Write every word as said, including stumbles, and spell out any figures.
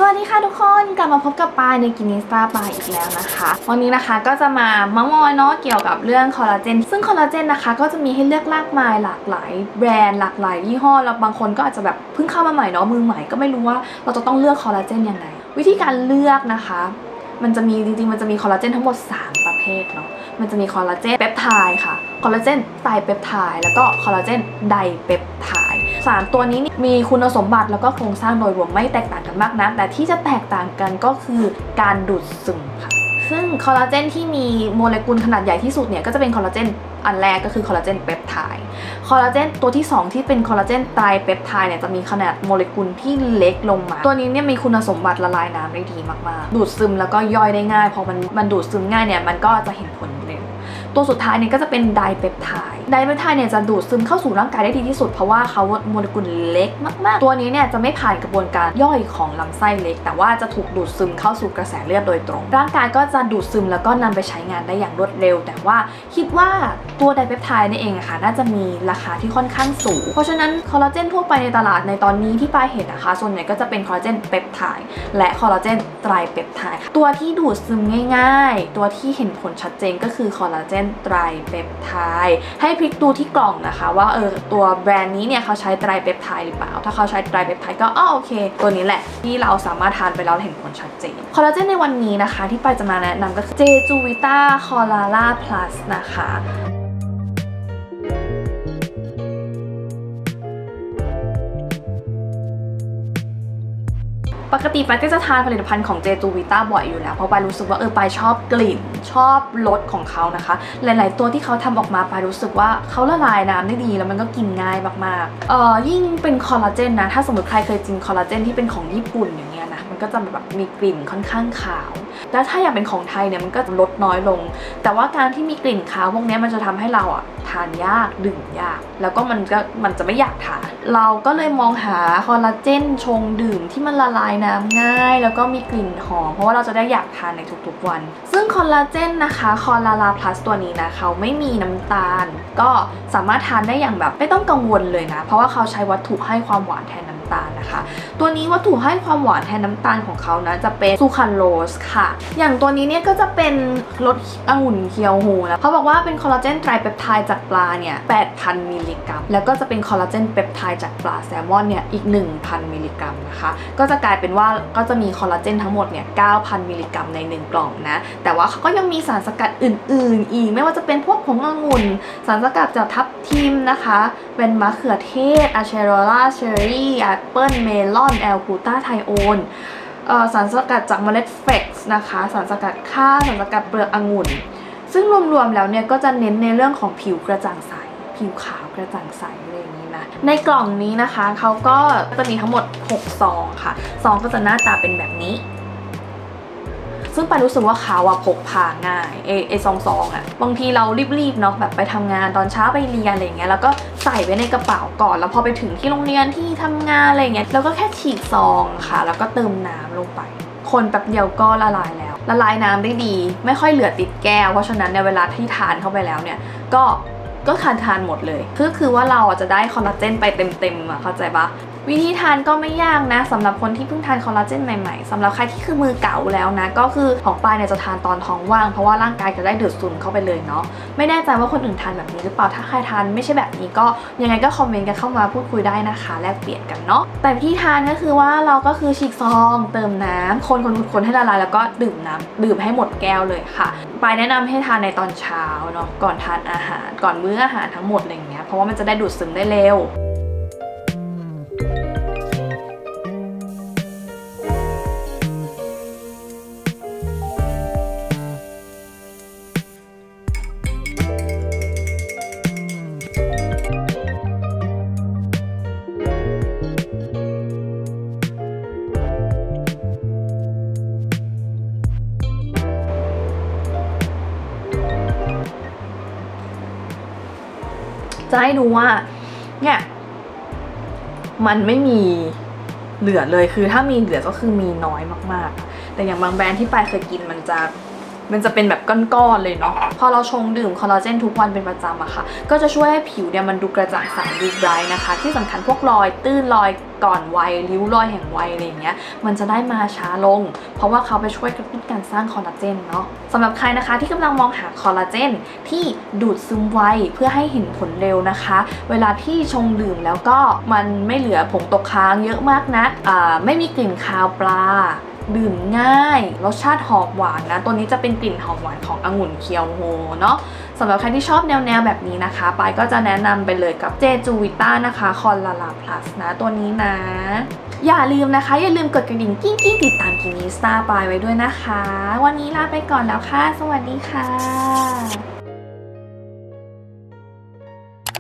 วัสดีค่ะทุกคนกลับมาพบกับปายในกินิสตาปายอีกแล้วนะคะวันนี้นะคะก็จะมาเม้ามอยเนาะเกี่ยวกับเรื่องคอลลาเจนซึ่งคอลลาเจนนะคะก็จะมีให้เลือกมากมายหลากหลายแบรนด์หลากหลายยี่ห้อแล้วบางคนก็อาจจะแบบเพิ่งเข้ามาใหม่เนาะมือใหม่ก็ไม่รู้ว่าเราจะต้องเลือกคอลลาเจนยังไงวิธีการเลือกนะคะมันจะมีจริงๆมันจะมีคอลลาเจนทั้งหมดสามประเภทเนาะมันจะมีคอลลาเจนเปปไทด์ค่ะคอลลาเจนไตรเปปไทด์แล้วก็คอลลาเจนไดเปปไทด์สารตัวนี้มีคุณสมบัติแล้วก็โครงสร้างโดยรวมไม่แตกต่างกันมากนะแต่ที่จะแตกต่างกันก็คือการดูดซึมค่ะซึ่งคอลลาเจนที่มีโมเลกุลขนาดใหญ่ที่สุดเนี่ยก็จะเป็นคอลลาเจนอันแรกก็คือคอลลาเจนเปปไทด์คอลลาเจนตัวที่สองที่เป็นคอลลาเจนไตรเปปไทด์เนี่ยจะมีขนาดโมเลกุลที่เล็กลงมาตัวนี้เนี่ยมีคุณสมบัติละลายน้ำได้ดีมากๆดูดซึมแล้วก็ย่อยได้ง่ายพอมันมันดูดซึมง่ายเนี่ยมันก็จะเห็นผลเร็วตัวสุดท้ายเนี่ยก็จะเป็นไดเปปไทด์ไดเปปไทด์เนี่ยจะดูดซึมเข้าสู่ร่างกายได้ดีที่สุดเพราะว่าเขาโมเลกุลเล็กมากๆตัวนี้เนี่ยจะไม่ผ่านกระบวนการย่อยของลำไส้เล็กแต่ว่าจะถูกดูดซึมเข้าสู่กระแสเลือดโดยตรงร่างกายก็จะดูดซึมแล้วก็นำไปใช้งานได้อย่างรวดเร็วแต่ว่าคิดว่าตัวไดเปปไทด์นี่เองอะค่ะน่าจะมีราคาที่ค่อนข้างสูงเพราะฉะนั้นคอลลาเจนทั่วไปในตลาดในตอนนี้ที่ปายเห็นนะคะส่วนใหญ่ก็จะเป็นคอลลาเจนเปปไทด์และคอลลาเจนไตรเปปไทด์ตัวที่ดูดซึมง่ายๆตัวที่เห็นผลชัดเจนก็คือคอลลาเจนไตรเปปไทด์ให้พลิกดูที่กล่องนะคะว่าเออตัวแบรนด์นี้เนี่ยเขาใช้ไตรเปปไทด์หรือเปล่าถ้าเขาใช้ไตรเปปไทด์ก็อ๋อโอเคตัวนี้แหละที่เราสามารถทานไปแล้วเห็นผลชัดเจนคอลลาเจนในวันนี้นะคะที่ปายจะมาแนะนำก็คือเจจูวิต้าคอลลาล่าพลัสนะคะปกติปายก็จะทานผลิตภัณฑ์ของเจจูวิต้าบ่อยอยู่แล้วเพราะปายรู้สึกว่าเออปายชอบกลิ่นชอบรสของเขานะคะหลายๆตัวที่เขาทำออกมาปายรู้สึกว่าเขาละลายน้ำได้ดีแล้วมันก็กินง่ายมากๆเอ่อยิ่งเป็นคอลลาเจนนะถ้าสมมติใครเคยกินคอลลาเจนที่เป็นของญี่ปุ่นอย่างเงี้ยนะมันก็จะแบบมีกลิ่นค่อนข้างขาวแล้วถ้าอยากเป็นของไทยเนี่ยมันก็จะลดน้อยลงแต่ว่าการที่มีกลิ่นขาวพวกนี้มันจะทำให้เราอ่ะทานยากดื่มยากแล้วก็มันก็มันจะไม่อยากทานเราก็เลยมองหาคอลลาเจนชงดื่มที่มันละลายน้ำง่ายแล้วก็มีกลิ่นหอมเพราะว่าเราจะได้อยากทานในทุกๆวันซึ่งคอลลาเจนนะคะคอลลาลาพลัสตัวนี้นะเขาไม่มีน้ำตาลก็สามารถทานได้อย่างแบบไม่ต้องกังวลเลยนะเพราะว่าเขาใช้วัตถุให้ความหวานแทนน้ำตาลนะคะตัวนี้วัตถุให้ความหวานแทนน้ำตาลของเขานะจะเป็นซูคราโลสค่ะอย่างตัวนี้เนี่ยก็จะเป็นรสองุ่นเคียวฮูนะเขาบอกว่าเป็นคอลลาเจนไตรเปปไทด์จากปลาเนี่ย แปดพัน มิลลิกรัมแล้วก็จะเป็นคอลลาเจนเปปไทด์จากปลาแซลมอนเนี่ยอีก หนึ่งพัน มิลลิกรัมนะคะก็จะกลายเป็นว่าก็จะมีคอลลาเจนทั้งหมดเนี่ย เก้าพัน มิลลิกรัมในหนึ่งกล่องนะแต่ว่าเขาก็ยังมีสารสกัดอื่นๆอีกไม่ว่าจะเป็นพวกผงองุ่นสารสกัดจากทับทิมนะคะเป็นมะเขือเทศอะเชโรล่าเชอร์รี่แอปเปิลเมลอนแอลกูตาไทโอนสารสกัดจากเมล็ดเฟกซ์นะคะสารสกัดข้าวสารสกัดเปลือกองุ่นซึ่งรวมๆแล้วเนี่ยก็จะเน้นในเรื่องของผิวกระจ่างใสผิวขาวกระจ่างใสอะไรอย่างนี้นะในกล่องนี้นะคะเขาก็จะมีทั้งหมดหกซองค่ะซองก็จะหน้าตาเป็นแบบนี้ซึ่งปายรู้สึกว่าเขาอะพกพาง่ายเอเอซองซองอะบางทีเรารีบๆเนาะแบบไปทำงานตอนเช้าไปเรียนอะไรเงี้ยแล้วก็ใส่ไว้ในกระเป๋าก่อนแล้วพอไปถึงที่โรงเรียนที่ทำงานอะไรเงี้ยแล้วก็แค่ฉีกซองค่ะแล้วก็เติมน้ำลงไปคนแป๊บเดียวก็ละลายแล้วละลายน้ำได้ดีไม่ค่อยเหลือติดแก้วเพราะฉะนั้นในเวลาที่ทานเข้าไปแล้วเนี่ยก็ก็ทานทานหมดเลยคือคือว่าเราจะได้คอลลาเจนไปเต็มๆอะเข้าใจปะวิธีทานก็ไม่ยากนะสำหรับคนที่เพิ่งทานคอลลาเจนใหม่ๆสำหรับใครที่คือมือเก่าแล้วนะก็คือของปายเนี่ยจะทานตอนท้องว่างเพราะว่าร่างกายจะได้ดูดซึมเข้าไปเลยเนาะไม่แน่ใจว่าคนอื่นทานแบบนี้หรือเปล่าถ้าใครทานไม่ใช่แบบนี้ก็ยังไงก็คอมเมนต์กันเข้ามาพูดคุยได้นะคะแลกเปลี่ยนกันเนาะแต่วิธีทานก็คือว่าเราก็คือฉีกซองเติมน้ำคนคนคนให้ละลายแล้วก็ดื่มน้ำดื่มให้หมดแก้วเลยค่ะปายแนะนำให้ทานในตอนเช้าเนาะก่อนทานอาหารก่อนมื้ออาหารทั้งหมดอะไรอย่างเงี้ยเพราะว่ามันจะได้ดูดซึมได้เร็วจะให้ดูว่าเนี่ยมันไม่มีเหลือเลยคือถ้ามีเหลือก็คือมีน้อยมากๆแต่อย่างบางแบรนด์ที่ปายเคยกินมันจะมันจะเป็นแบบก้อนๆเลยเนาะพอเราชงดื่มคอลลาเจนทุกวันเป็นประจำอะค่ะก็จะช่วยให้ผิวเนี่ยมันดูกระจ่างใสดูไบรท์นะคะที่สำคัญพวกรอยตื้นรอยก่อนวัยริ้วรอยแห่งวัยอะไรอย่างเงี้ยมันจะได้มาช้าลงเพราะว่าเขาไปช่วยกระตุ้นการสร้างคอลลาเจนเนาะสำหรับใครนะคะที่กำลังมองหาคอลลาเจนที่ดูดซึมไวเพื่อให้เห็นผลเร็วนะคะเวลาที่ชงดื่มแล้วก็มันไม่เหลือผงตกค้างเยอะมากนะอ่าไม่มีกลิ่นคาวปลาดื่มง่ายรสชาติหอมหวานนะตัวนี้จะเป็นกลิ่นหอมหวานขององุ่นเคียวโฮเนาะสำหรับใครที่ชอบแนวแนวแบบนี้นะคะปายก็จะแนะนำไปเลยกับเจจูวิต้านะคะคอลลาลาพลัสนะตัวนี้นะอย่าลืมนะคะอย่าลืมกดกระดิ่งกิ้งกิ้งติดตามกินิสตาปายไว้ด้วยนะคะวันนี้ลาไปก่อนแล้วค่ะสวัสดีค่ะ